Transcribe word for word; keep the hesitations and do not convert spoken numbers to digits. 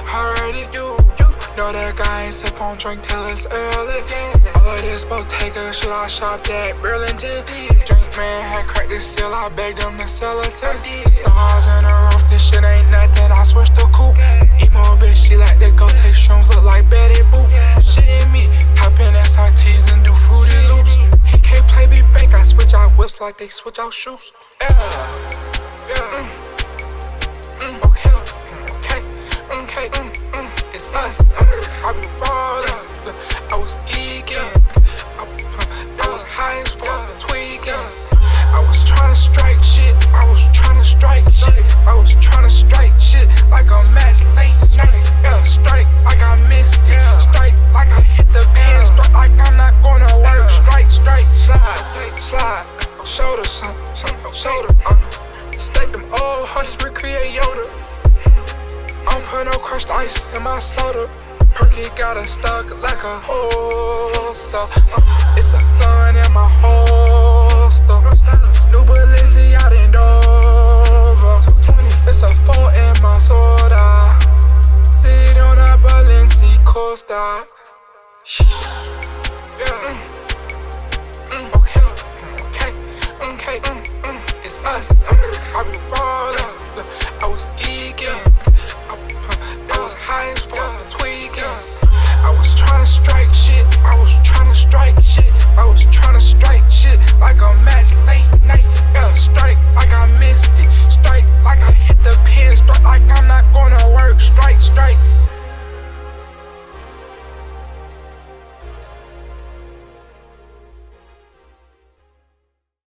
already do. Know that guy ain't sip on drink till it's early. All of this Bottega shit I shopped at Burlington. Drink man had cracked the seal, I begged him to sell it to. Stars in the roof, this shit ain't nothing, I switched to coupe. Emo bitch, she like to go take shrooms, look like Betty Boop. Shit in me, hop in S R Ts and do fruity loops. He can't play me bank, I switch out whips like they switch out shoes. Yeah, yeah, mm. Mm. Okay, okay, okay, mm. Mm. It's us. I be falling. I was geeking. I, I was high as fuck, tweaking. I was trying to strike shit. I was trying to strike shit. I was trying to strike shit like a match late night. Yeah, strike like I missed it. Strike like I hit the pin. Strike like I'm not gonna work. Strike, strike, slide, slide. Shoulda, some, some, shoulda. Uh, Stake them old hunters, recreate Yoda. I don't put no crushed ice in my soda. Perky got it stuck like a holster. Uh, it's a gun in my holster. New Balenciaga and over. It's a phone in my soda. Sit on a Balenciaga coaster. Yeah. Mm. Mm. Okay. Okay. Okay. Mm. Mm. It's us. Mm. I be falling. I was geeking.